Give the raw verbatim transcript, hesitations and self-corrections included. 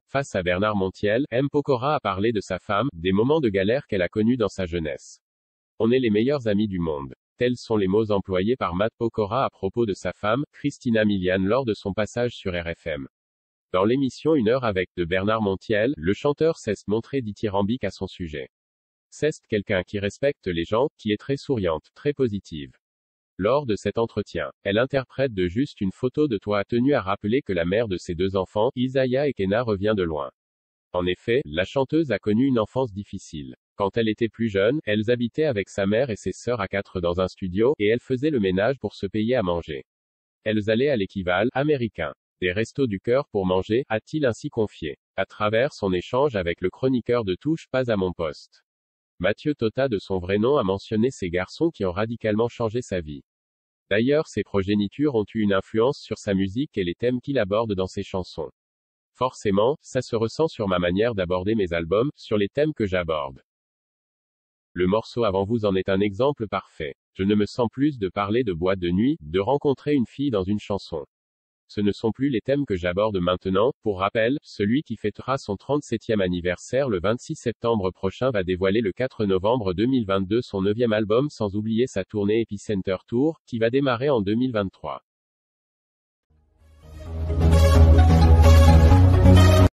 Face à Bernard Montiel, M. Pokora a parlé de sa femme, des moments de galère qu'elle a connus dans sa jeunesse. On est les meilleurs amis du monde. Tels sont les mots employés par Matt Pokora à propos de sa femme, Christina Milian, lors de son passage sur R F M. Dans l'émission Une heure avec, de Bernard Montiel, le chanteur s'est montré dithyrambique à son sujet. C'est quelqu'un qui respecte les gens, qui est très souriante, très positive. Lors de cet entretien, elle interprète de juste une photo de toi, a tenu à rappeler que la mère de ses deux enfants, Isaiah et Kenna, revient de loin. En effet, la chanteuse a connu une enfance difficile. Quand elle était plus jeune, elles habitaient avec sa mère et ses sœurs à quatre dans un studio, et elle faisait le ménage pour se payer à manger. Elles allaient à l'équivalent américain des restos du cœur pour manger, a-t-il ainsi confié, à travers son échange avec le chroniqueur de Touche pas à mon poste. Mathieu Tota, de son vrai nom, a mentionné ces garçons qui ont radicalement changé sa vie. D'ailleurs, ses progénitures ont eu une influence sur sa musique et les thèmes qu'il aborde dans ses chansons. Forcément, ça se ressent sur ma manière d'aborder mes albums, sur les thèmes que j'aborde. Le morceau Avant vous en est un exemple parfait. Je ne me sens plus de parler de boîte de nuit, de rencontrer une fille dans une chanson. Ce ne sont plus les thèmes que j'aborde maintenant. Pour rappel, celui qui fêtera son trente-septième anniversaire le vingt-six septembre prochain va dévoiler le quatre novembre deux mille vingt-deux son neuvième album, sans oublier sa tournée Epicenter Tour, qui va démarrer en deux mille vingt-trois.